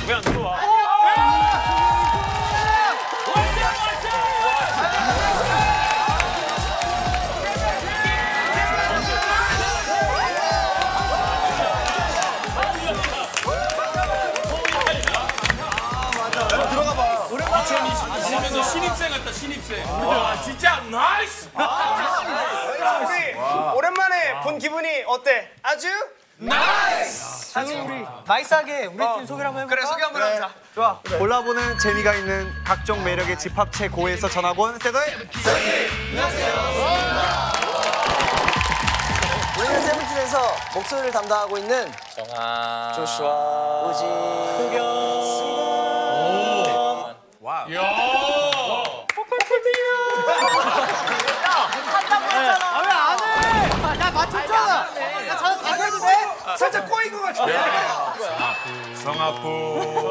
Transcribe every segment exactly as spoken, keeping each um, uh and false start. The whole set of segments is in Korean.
왜 안 들어와? 이천이십 년도 신입생 같다, 신입생. 와, 진짜 나이스! 우리 오랜만에 본 기분이 어때? 아주? 나이스! 아주 우리 나이스하게 우리 팀 소개를 한번 해볼까? 그래, 소개 한번 하자. 좋아. 골라보는 재미가 있는 각종 매력의 집합체 고에서 전학 온 세더의 우리는 세븐틴에서 목소리를 담당하고 있는 정아, 조슈아, 우지, 흑연, 야! 아, 왜 안 해? 나 맞췄잖아. 나 잘, 잘 해도 돼? 살짝 꼬인 것 같아. 성악부.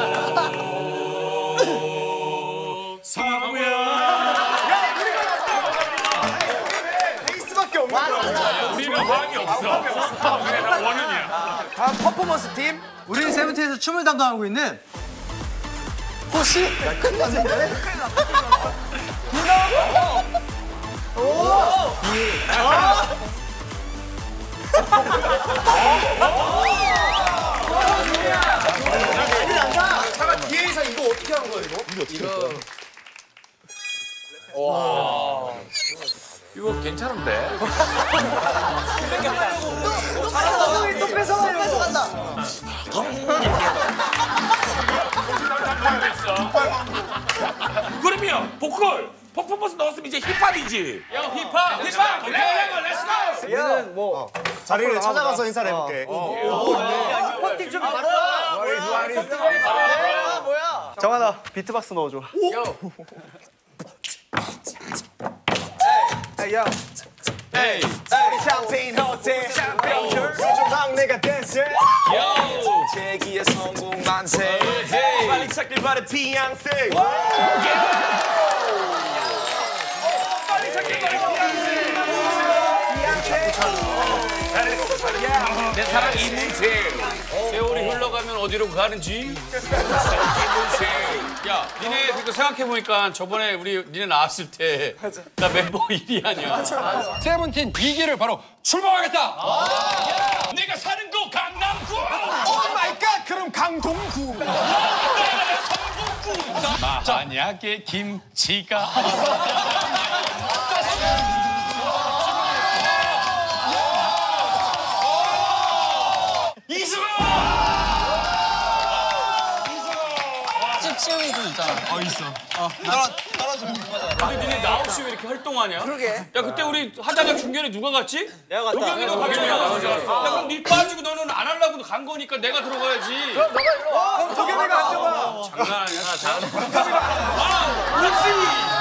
성악부야. 베이스밖에 없는 거야. 우리는 화학이 없어. 그래, 나 원현이야. 다음 퍼포먼스 팀. 우리는 세븐틴에서 춤을 담당하고 있는 호시. 야, 큰일 났는데? 잠깐 뒤에서 이거 어떻게 하는 거야 이거? 이거 이거 괜찮은데? 또 뺏어가, 또 뺏어간다. 그러면 보컬 퍼포먼스 넣었으면 이제 힙합이지. 야, 힙합! 힙합! 레고 렛츠고! 우리는 뭐 자리를 찾아가서 인사를 해볼게. 힙합팀 좀 바꿔. 정하나 비트박스 넣어줘. 에이, 야. 에이! 샴페인 호텔 샴페인 조종강 내가 댄스 요! 제기의 성공 만세 헤이! 빨리 찾길 바래 피앙세 빨리 찾길 바래 내 사랑 이문세. 세월이 흘러가면 어디로 가는지. 이문세. 야, 니네 그거 생각해보니까 저번에 우리 니네 나왔을 때 나 멤버 일 위 아니야. 세븐틴 이 기를 바로 출범하겠다. 내가 사는 곳 강남구! 오 마이 갓 그럼 강동구 만약에 김치가 찝찝이 좀 있잖아. 어 있어. 어 근데 니네 나 없이 왜 이렇게 활동하냐? 그러게. 야 그때 우리 하다가 중간에 누가 갔지? 내가 갔다 도겸이가 갔잖아. 야 그럼 니 빠지고 너는 안 하려고 간 거니까 내가 들어가야지. 그럼 너가 일로 와 그럼 도겸이가 앉아봐 장난 아니야. 장. 아, 우지.